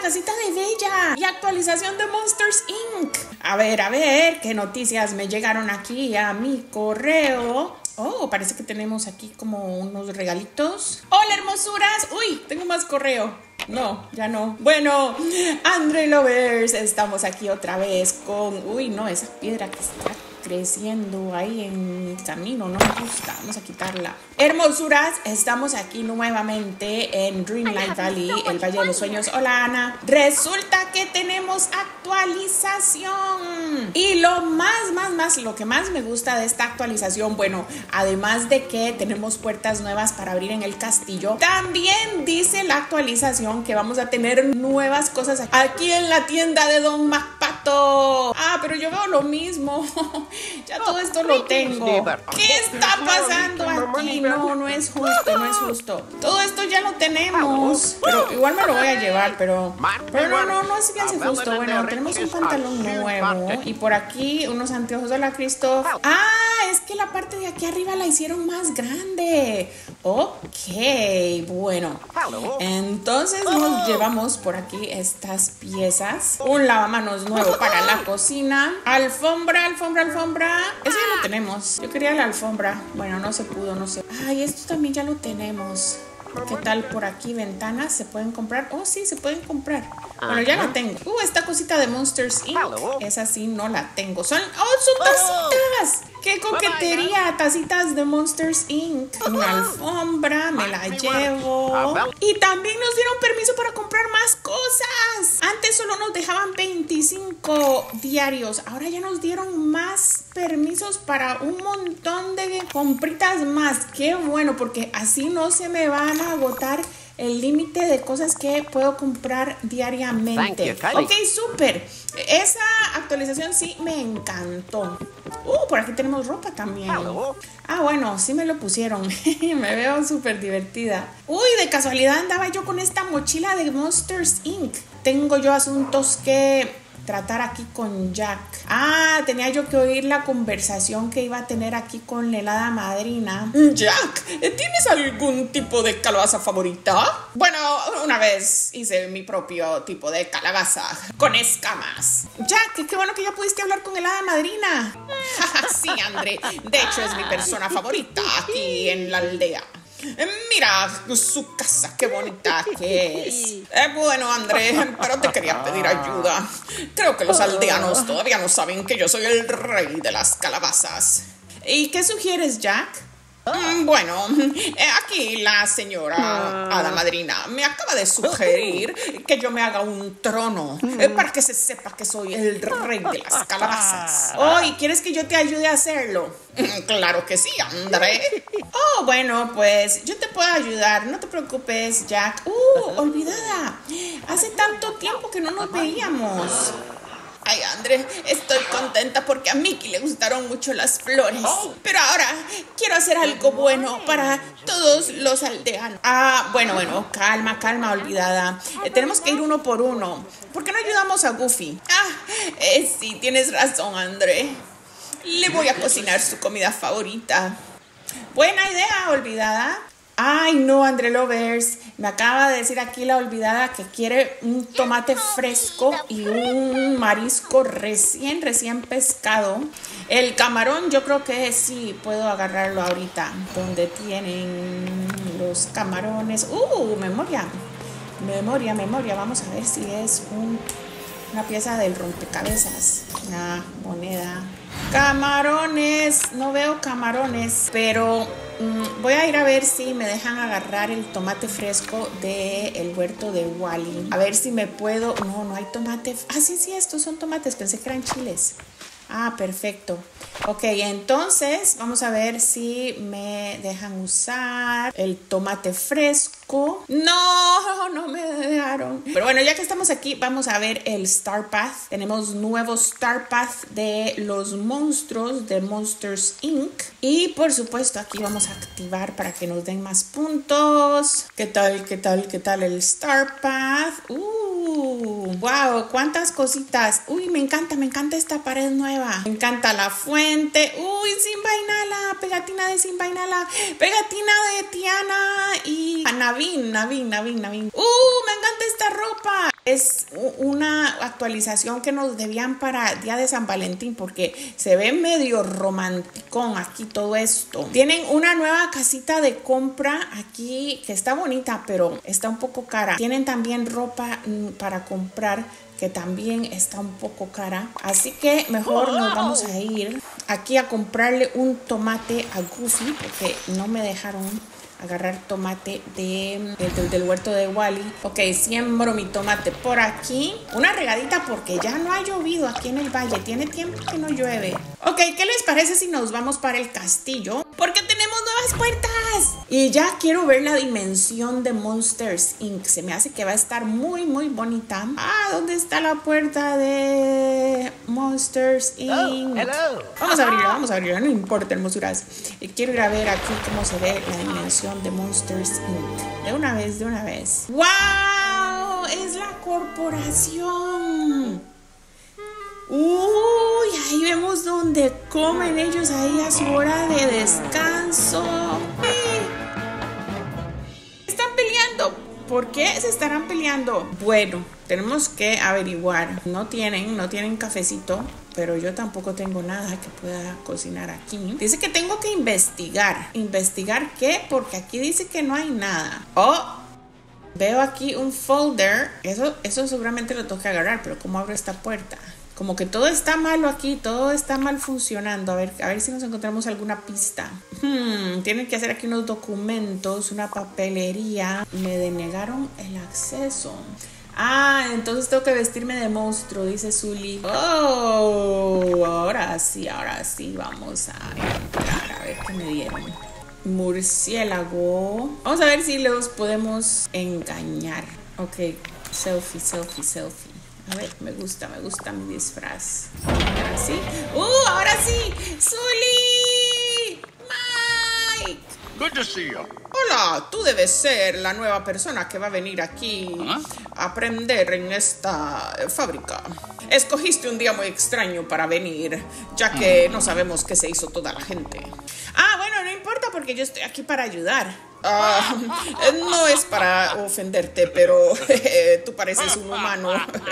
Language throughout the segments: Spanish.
casita de Bella y actualización de Monsters Inc. A ver, qué noticias me llegaron aquí a mi correo. Oh, parece que tenemos aquí como unos regalitos. ¡Hola, hermosuras! ¡Uy! Tengo más correo. No, ya no. Bueno, Andre Lovers, estamos aquí otra vez con... Uy, no, esa piedra que está creciendo ahí en el camino, no me gusta. Vamos a quitarla. Hermosuras, estamos aquí nuevamente en Dreamlight Valley, el Valle de los Sueños. Hola, Ana. Resulta que tenemos actualización. Y lo que más me gusta de esta actualización, bueno, además de que tenemos puertas nuevas para abrir en el castillo, también dice la actualización que vamos a tener nuevas cosas aquí en la tienda de Don MacPato. Ah, pero yo veo lo mismo. Ya todo esto lo tengo. ¿Qué está pasando aquí? No es justo. Todo esto ya lo tenemos. Pero igual me lo voy a llevar, pero no es que hace justo. Bueno, tenemos un pantalón nuevo y por aquí unos anteojos. Hola, Christoph. Ah, es que la parte de aquí arriba la hicieron más grande. Ok, bueno. Entonces nos llevamos por aquí estas piezas. Un lavamanos nuevo para la cocina. Alfombra. Eso ya lo tenemos. Yo quería la alfombra. Bueno, no se pudo, no sé. Ay, esto también ya lo tenemos. ¿Qué tal por aquí? Ventanas, ¿se pueden comprar? Oh, sí, se pueden comprar. Bueno, ya la tengo. Esta cosita de Monsters Inc. Esa sí no la tengo. Son tacitas. ¡Qué coquetería! Tacitas de Monsters Inc. Una alfombra, me la llevo. Y también nos dieron permiso para comprar más cosas. Antes solo nos dejaban 25 diarios. Ahora ya nos dieron más permisos para un montón de compritas más. ¡Qué bueno! Porque así no se me van a agotar el límite de cosas que puedo comprar diariamente. Ok, súper. Esa actualización sí me encantó. Por aquí tenemos ropa también. Ah, bueno, sí me lo pusieron. Me veo súper divertida. Uy, de casualidad andaba yo con esta mochila de Monsters Inc. Tengo yo asuntos que tratar aquí con Jack. Ah, tenía yo que oír la conversación que iba a tener aquí con la helada madrina. Jack, ¿tienes algún tipo de calabaza favorita? Bueno, una vez hice mi propio tipo de calabaza con escamas. Jack, qué bueno que ya pudiste hablar con la helada madrina. Sí, André. De hecho, es mi persona favorita aquí en la aldea. Mira su casa, qué bonita que es. Bueno, André, pero te quería pedir ayuda. Creo que los aldeanos todavía no saben que yo soy el rey de las calabazas. ¿Y qué sugieres, Jack? Bueno, aquí la señora hada madrina me acaba de sugerir que yo me haga un trono para que se sepa que soy el rey de las calabazas. ¿Y quieres que yo te ayude a hacerlo? Claro que sí, André. Bueno, pues yo te puedo ayudar, no te preocupes, Jack. Olvidada, hace tanto tiempo que no nos veíamos. Ay, André, estoy contenta porque a Mickey le gustaron mucho las flores. Pero ahora quiero hacer algo bueno para todos los aldeanos. Bueno, calma, olvidada. Tenemos que ir uno por uno. ¿Por qué no ayudamos a Goofy? Sí, tienes razón, André. Le voy a cocinar su comida favorita. Buena idea, olvidada. Ay, no, Andre Lovers, me acaba de decir aquí la olvidada que quiere un tomate fresco y un marisco recién pescado. El camarón yo creo que sí puedo agarrarlo ahorita. ¿Dónde tienen los camarones? Memoria. Vamos a ver si es una pieza del rompecabezas. Una moneda. Camarones, no veo camarones, pero voy a ir a ver si me dejan agarrar el tomate fresco del huerto de Wally. A ver si me puedo... No hay tomate. Sí, estos son tomates, pensé que eran chiles. Perfecto. Ok, entonces vamos a ver si me dejan usar el tomate fresco. No me dejaron. Pero bueno, ya que estamos aquí, vamos a ver el Star Path. Tenemos nuevo Star Path de los monstruos de Monsters Inc. Y por supuesto aquí vamos a activar para que nos den más puntos. ¿Qué tal el Star Path? Wow, cuántas cositas. Me encanta esta pared nueva. Me encanta la fuente. Sin Vainala, pegatina de Sin Vainala, pegatina de Tiana y Navin. Me encanta esta ropa. es una actualización que nos debían para Día de San Valentín, porque se ve medio romanticón aquí todo esto. Tienen una nueva casita de compra aquí que está bonita, pero está un poco cara. Tienen también ropa para comprar que también está un poco cara. Así que mejor nos vamos a ir aquí a comprarle un tomate a Goofy, porque no me dejaron agarrar tomate del huerto de Wally. Ok, siembro mi tomate por aquí. Una regadita porque ya no ha llovido aquí en el valle. Tiene tiempo que no llueve. Ok, ¿qué les parece si nos vamos para el castillo? Porque tenemos nuevas puertas. Y ya quiero ver la dimensión de Monsters Inc. Se me hace que va a estar muy, muy bonita. Ah, ¿dónde está la puerta de Monsters Inc? Oh, hello. Vamos a abrirla. No importa, hermosuras. Quiero ir a ver aquí cómo se ve la dimensión de Monsters Inc. De una vez. ¡Wow! Es la corporación. Uy, ahí vemos donde comen ellos ahí a su hora de descanso. Están peleando. ¿Por qué se estarán peleando? Bueno, tenemos que averiguar. No tienen cafecito, pero yo tampoco tengo nada que pueda cocinar aquí. Dice que tengo que investigar. ¿Investigar qué? Porque aquí dice que no hay nada. Oh, veo aquí un folder. Eso seguramente lo tengo que agarrar, pero ¿cómo abro esta puerta? Como que todo está malo aquí, todo está mal funcionando. A ver si nos encontramos alguna pista. Tienen que hacer aquí unos documentos, una papelería. Me denegaron el acceso. Ah, entonces tengo que vestirme de monstruo, dice Sully. Oh, ahora sí, vamos a entrar a ver qué me dieron. Murciélago. Vamos a ver si los podemos engañar. Ok, selfie. A ver, me gusta mi disfraz. Ahora sí. ¡Sully! ¡Mike! Good to see you. Hola, tú debes ser la nueva persona que va a venir aquí a aprender en esta fábrica. Escogiste un día muy extraño para venir, ya que no sabemos qué se hizo toda la gente. Bueno, no importa porque yo estoy aquí para ayudar. No es para ofenderte, pero tú pareces un humano.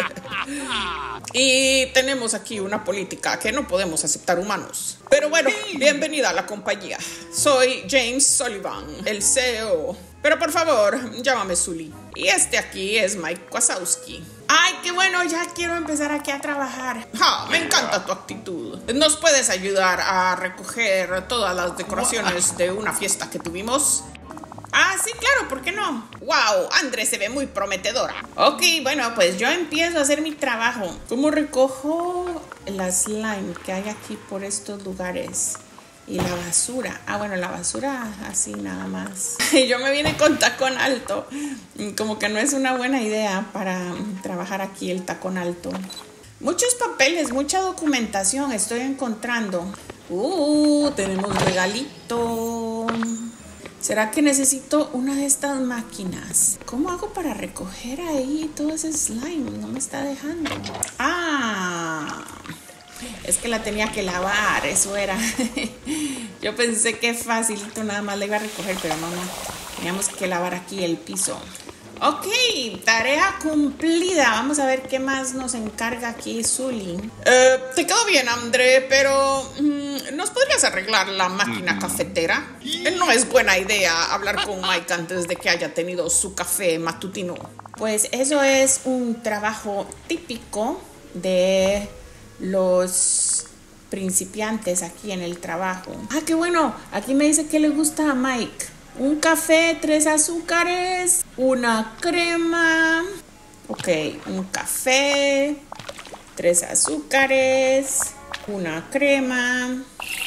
Y tenemos aquí una política que no podemos aceptar humanos. Pero bueno, bienvenida a la compañía. Soy James Sullivan, el CEO. Pero por favor, llámame Sully. Y este aquí es Mike Wazowski. ¡Ay, qué bueno! Ya quiero empezar aquí a trabajar. Me encanta tu actitud. ¿Nos puedes ayudar a recoger todas las decoraciones de una fiesta que tuvimos? Sí, claro, ¿por qué no? ¡Wow! Andrés se ve muy prometedora. Ok, bueno, pues yo empiezo a hacer mi trabajo. ¿Cómo recojo la slime que hay aquí por estos lugares? Y la basura. Bueno, la basura así nada más. Yo me vine con tacón alto. Como que no es una buena idea para trabajar aquí el tacón alto. Muchos papeles, mucha documentación estoy encontrando. Tenemos regalito. ¿Será que necesito una de estas máquinas? ¿Cómo hago para recoger ahí todo ese slime? No me está dejando. Es que la tenía que lavar, eso era. Yo pensé que facilito, nada más la iba a recoger, pero no. Teníamos que lavar aquí el piso. Ok, tarea cumplida. Vamos a ver qué más nos encarga aquí Sully. Te quedó bien, André, pero ¿nos podrías arreglar la máquina cafetera? No es buena idea hablar con Mike antes de que haya tenido su café matutino. Pues eso es un trabajo típico de los principiantes aquí en el trabajo. Qué bueno. Aquí me dice que le gusta a Mike. Un café, 3 azúcares, una crema. Ok, un café, 3 azúcares, una crema.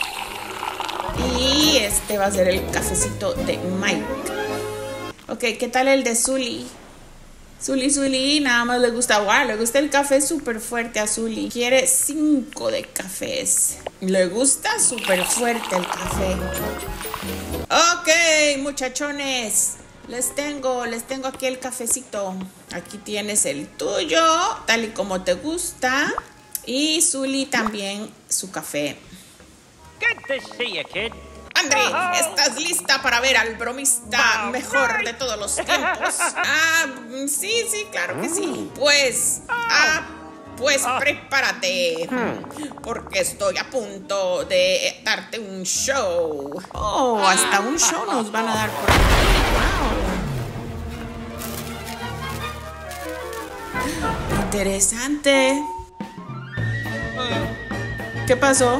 Y este va a ser el cafecito de Mike. Ok, ¿qué tal el de Sully? Sully, nada más le gusta, le gusta el café súper fuerte a Sully. Quiere 5 de cafés. Le gusta súper fuerte el café. Ok, muchachones, les tengo aquí el cafecito. Aquí tienes el tuyo, tal y como te gusta. Y Sully también su café. Good to see you, kid. André, ¿estás lista para ver al bromista mejor de todos los tiempos? Sí, claro que sí. Pues prepárate, porque estoy a punto de darte un show. Oh, hasta un show nos van a dar por aquí. Wow. Interesante. ¿Qué pasó?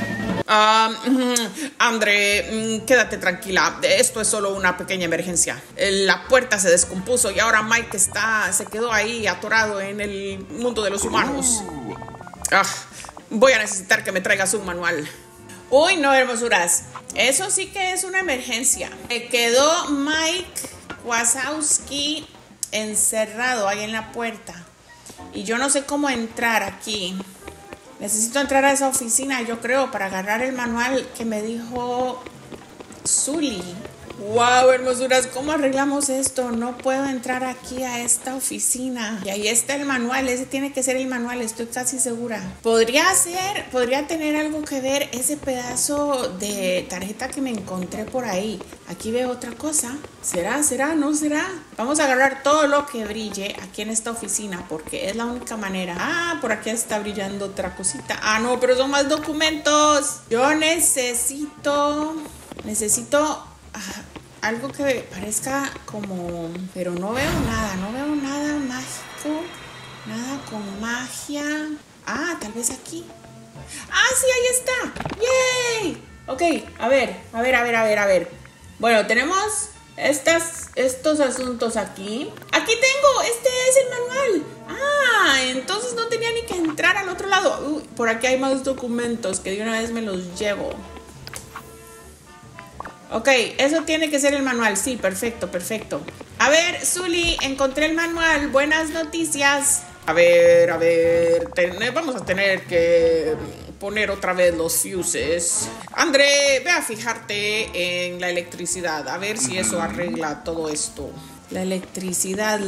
André, quédate tranquila. Esto es solo una pequeña emergencia. La puerta se descompuso y ahora Mike se quedó ahí atorado en el mundo de los humanos. Voy a necesitar que me traigas un manual. Uy, no, hermosuras. Eso sí que es una emergencia. Quedó Mike Wazowski encerrado ahí en la puerta. Y yo no sé cómo entrar aquí. Necesito entrar a esa oficina, yo creo, para agarrar el manual que me dijo Sully. Wow, hermosuras, ¿cómo arreglamos esto? No puedo entrar aquí a esta oficina. Y ahí está el manual, ese tiene que ser el manual, estoy casi segura. Podría tener algo que ver ese pedazo de tarjeta que me encontré por ahí. Aquí veo otra cosa. ¿Será? ¿No será? Vamos a agarrar todo lo que brille aquí en esta oficina porque es la única manera. Por aquí está brillando otra cosita. No, pero son más documentos. Yo necesito algo que parezca como... Pero no veo nada mágico, nada con magia. Tal vez aquí. Sí, ahí está. ¡Yay! Ok, a ver. Bueno, tenemos estos asuntos aquí. Aquí tengo, este es el manual. Entonces no tenía ni que entrar al otro lado. Por aquí hay más documentos que de una vez me los llevo. Ok, eso tiene que ser el manual. Sí, perfecto. A ver, Sully, encontré el manual. Buenas noticias. A ver, vamos a tener que poner otra vez los fuses. André, ve a fijarte en la electricidad, a ver si eso arregla todo esto. La electricidad.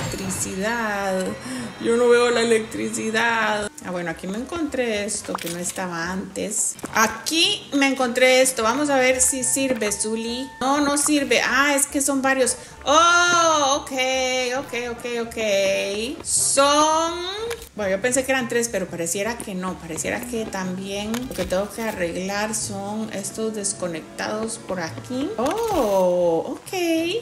Yo no veo la electricidad. Bueno, aquí me encontré esto que no estaba antes. Aquí me encontré esto. Vamos a ver si sirve, Sully. No sirve. Es que son varios. Ok. Bueno, yo pensé que eran 3, pero pareciera que no. Pareciera que también lo que tengo que arreglar son estos desconectados por aquí. Ok,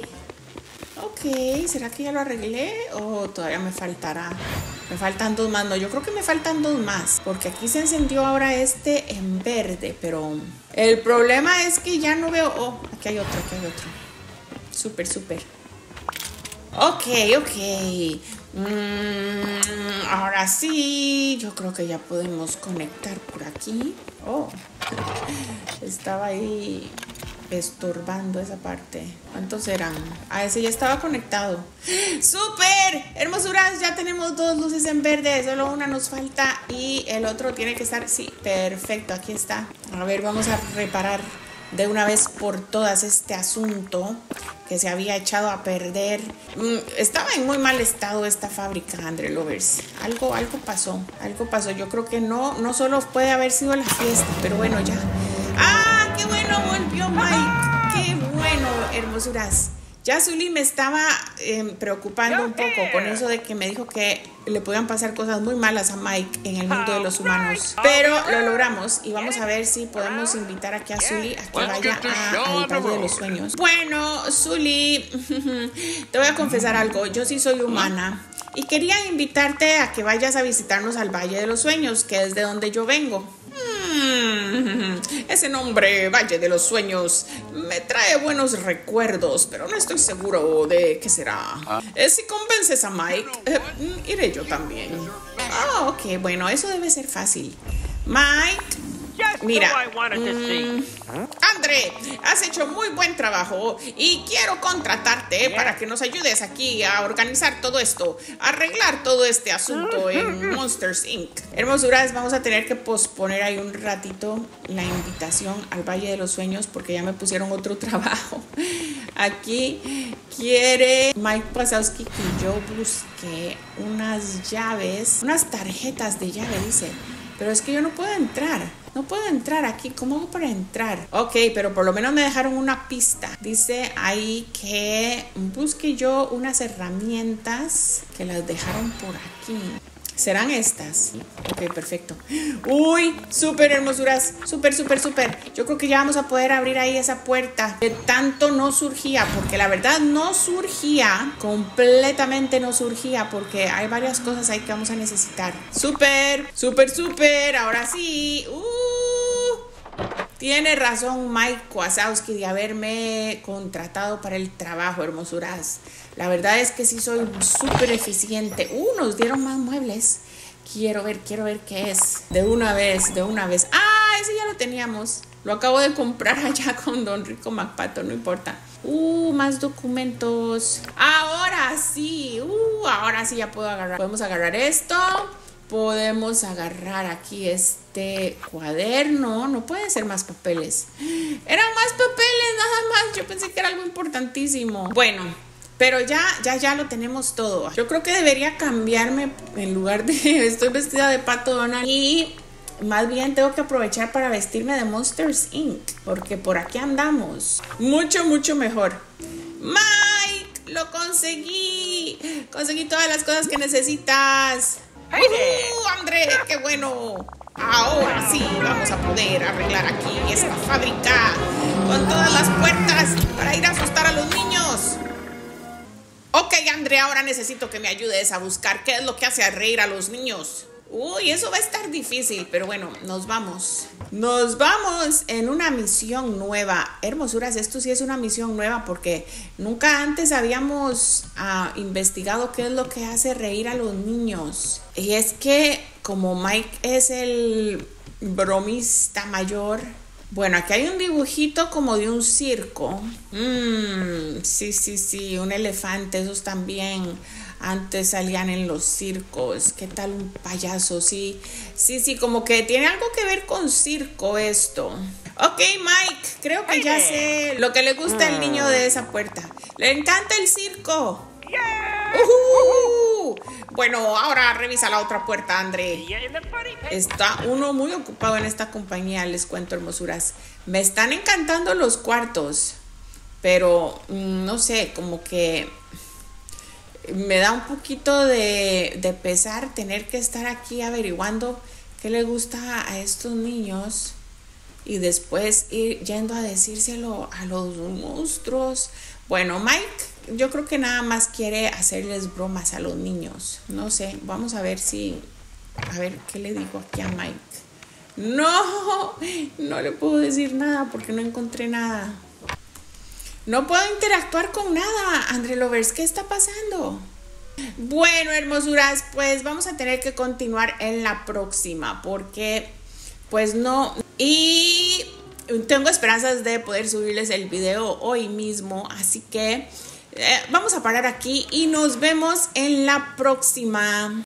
¿será que ya lo arreglé o todavía me faltará? Me faltan 2 más. No, yo creo que me faltan 2 más, porque aquí se encendió ahora este en verde, pero el problema es que ya no veo... aquí hay otro. Súper. Ok. Ahora sí, yo creo que ya podemos conectar por aquí. Estaba ahí estorbando esa parte. ¿Cuántos eran? Ese ya estaba conectado. ¡Súper! Hermosuras, ya tenemos 2 luces en verde. Solo una nos falta y el otro tiene que estar... Sí, perfecto, aquí está. A ver, vamos a reparar de una vez por todas este asunto que se había echado a perder. Estaba en muy mal estado esta fábrica, André Lovers. Algo pasó. Yo creo que no solo puede haber sido la fiesta, pero bueno, ya. ¡Qué bueno! Volvió Mike. ¡Qué bueno, hermosuras! Ya Sully me estaba preocupando un poco con eso de que me dijo que le podían pasar cosas muy malas a Mike en el mundo de los humanos. Pero lo logramos y vamos a ver si podemos invitar aquí a Sully a que vaya al Valle de los Sueños. Bueno, Sully, te voy a confesar algo. Yo sí soy humana y quería invitarte a que vayas a visitarnos al Valle de los Sueños, que es de donde yo vengo. Ese nombre, Valle de los Sueños, me trae buenos recuerdos, pero no estoy seguro de qué será. Si convences a Mike, iré yo también. Ok, bueno, eso debe ser fácil. Mike, mira, André, has hecho muy buen trabajo y quiero contratarte para que nos ayudes aquí a organizar todo esto, a arreglar todo este asunto en Monsters Inc. Hermosuras, vamos a tener que posponer ahí un ratito la invitación al Valle de los Sueños porque ya me pusieron otro trabajo. Aquí quiere Mike Wazowski que yo busque unas llaves, unas tarjetas de llave, dice. Pero es que yo no puedo entrar. No puedo entrar aquí. ¿Cómo hago para entrar? Ok, pero por lo menos me dejaron una pista. Dice ahí que busque yo unas herramientas que las dejaron por aquí. ¿Serán estas? Ok, perfecto. Uy, súper hermosuras. Súper, súper, súper. Yo creo que ya vamos a poder abrir ahí esa puerta. Que tanto no surgía, porque la verdad no surgía. Completamente no surgía, porque hay varias cosas ahí que vamos a necesitar. Súper, súper, súper. Ahora sí. Tiene razón Mike Wazowski de haberme contratado para el trabajo, hermosuras. La verdad es que sí soy súper eficiente. Nos dieron más muebles. Quiero ver qué es. De una vez. Ah, ese ya lo teníamos. Lo acabo de comprar allá con Don Rico McPato, no importa. Más documentos. Ahora sí ya puedo agarrar. Podemos agarrar esto. Podemos agarrar aquí este cuaderno. No puede ser más papeles. Eran más papeles, nada más. Yo pensé que era algo importantísimo. Bueno, pero ya lo tenemos todo. Yo creo que debería cambiarme en lugar de... Estoy vestida de Pato Donald. Y más bien tengo que aprovechar para vestirme de Monsters Inc. Porque por aquí andamos. Mucho, mucho mejor. Mike, lo conseguí. Conseguí todas las cosas que necesitas. André, qué bueno. Ahora sí vamos a poder arreglar aquí esta fábrica con todas las puertas para ir a asustar a los niños. Ok, André, ahora necesito que me ayudes a buscar qué es lo que hace reír a los niños. Eso va a estar difícil, pero bueno, nos vamos. Nos vamos en una misión nueva. Hermosuras, esto sí es una misión nueva porque nunca antes habíamos investigado qué es lo que hace reír a los niños. Y es que como Mike es el bromista mayor... Bueno, aquí hay un dibujito como de un circo. Sí, un elefante, esos también antes salían en los circos. ¿Qué tal un payaso? Sí, como que tiene algo que ver con circo esto. Ok, Mike, creo que ya sé lo que le gusta al niño de esa puerta. Le encanta el circo. Bueno, ahora revisa la otra puerta, André. Está uno muy ocupado en esta compañía, les cuento, hermosuras. Me están encantando los cuartos, pero no sé, como que me da un poquito de pesar tener que estar aquí averiguando qué le gusta a estos niños y después ir yendo a decírselo a los monstruos. Bueno, Mike, yo creo que nada más quiere hacerles bromas a los niños. No sé, vamos a ver qué le digo aquí a Mike. No le puedo decir nada porque no encontré nada. No puedo interactuar con nada. André Lovers, ¿qué está pasando? Bueno, hermosuras, pues vamos a tener que continuar en la próxima porque pues no. Y tengo esperanzas de poder subirles el video hoy mismo, así que vamos a parar aquí y nos vemos en la próxima.